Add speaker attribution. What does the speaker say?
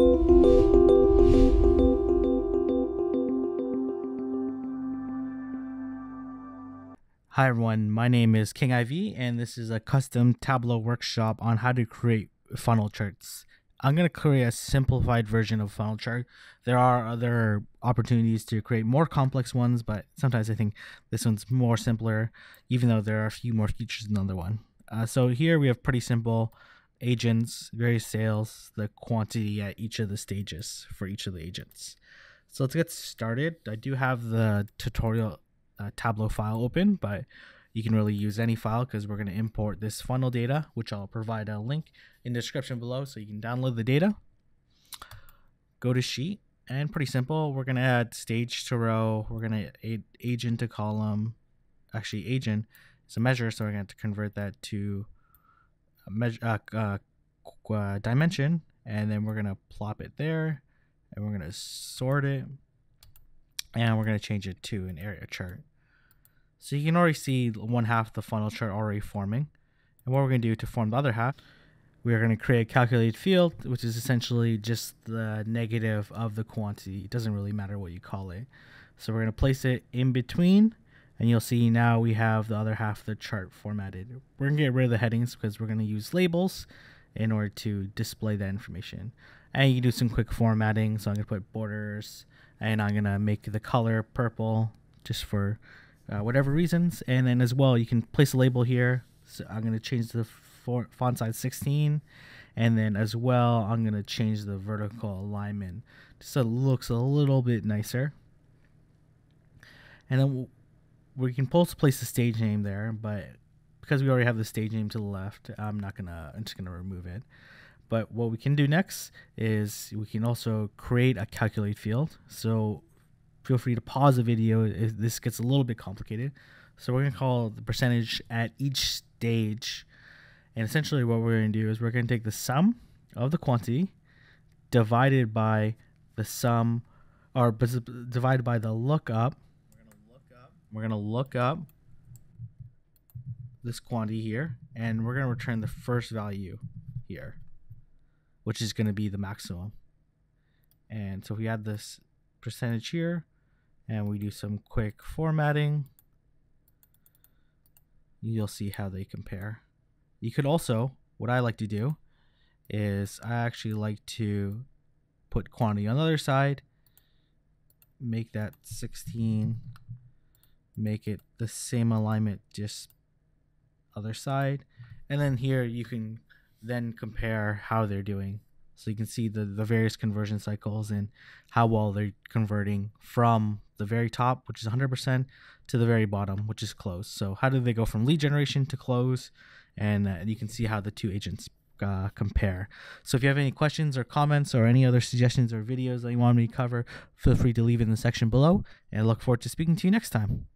Speaker 1: Hi everyone, my name is King IV and this is a custom Tableau workshop on how to create funnel charts. I'm going to create a simplified version of funnel chart. There are other opportunities to create more complex ones, but sometimes I think this one's more simpler, even though there are a few more features than the other one. So here we have pretty simple agents, various sales, the quantity at each of the stages for each of the agents. So let's get started. I do have the tutorial Tableau file open, but you can really use any file because we're going to import this funnel data, which I'll provide a link in the description below so you can download the data. Go to sheet, and pretty simple, we're going to add stage to row, we're going to add agent to column. Actually, agent is a measure, so we're going to convert that to a measure, dimension, and then we're going to plop it there, and we're going to sort it, and we're going to change it to an area chart. So you can already see one half of the funnel chart already forming. And what we're going to do to form the other half, we are going to create a calculated field, which is essentially just the negative of the quantity. It doesn't really matter what you call it. So we're going to place it in between, and you'll see now we have the other half of the chart formatted. We're going to get rid of the headings because we're going to use labels in order to display that information. And you can do some quick formatting. So I'm going to put borders, and I'm going to make the color purple just for whatever reasons. And then as well, you can place a label here. So I'm going to change the font size 16. And then as well, I'm going to change the vertical alignment so it looks a little bit nicer. And then we can also place the stage name there, but because we already have the stage name to the left, I'm just going to remove it. But what we can do next is we can also create a calculate field. So feel free to pause the video if this gets a little bit complicated. So we're going to call the percentage at each stage. And essentially what we're going to do is we're going to take the sum of the quantity divided by the sum, or divided by the lookup. We're going to look up this quantity here, and we're going to return the first value here, which is going to be the maximum. And so if we add this percentage here and we do some quick formatting, you'll see how they compare. You could also, what I like to do is I actually like to put quantity on the other side, make that 16, make it the same alignment, just other side. And then here you can then compare how they're doing. So you can see the various conversion cycles and how well they're converting from the very top, which is 100%, to the very bottom, which is close. So how do they go from lead generation to close? And you can see how the two agents compare. So if you have any questions or comments or any other suggestions or videos that you want me to cover, feel free to leave it in the section below. And I look forward to speaking to you next time.